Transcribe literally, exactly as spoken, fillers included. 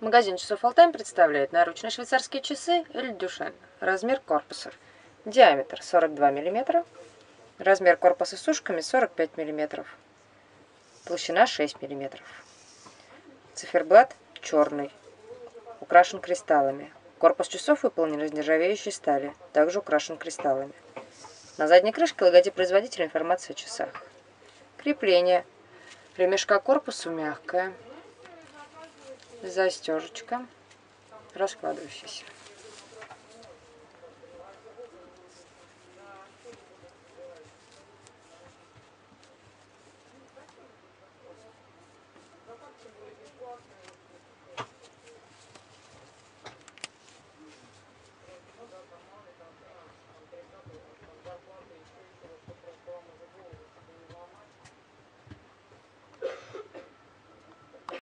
Магазин часов Алтайм представляет наручные швейцарские часы Эль Дюшен. Размер корпуса. Диаметр сорок два миллиметра. Размер корпуса с ушками сорок пять миллиметров. Толщина шесть миллиметров. Циферблат черный. Украшен кристаллами. Корпус часов выполнен из нержавеющей стали. Также украшен кристаллами. На задней крышке логотип производителя, информация о часах. Крепление. Ремешка к корпусу мягкое. Застежечка, раскладывающаяся.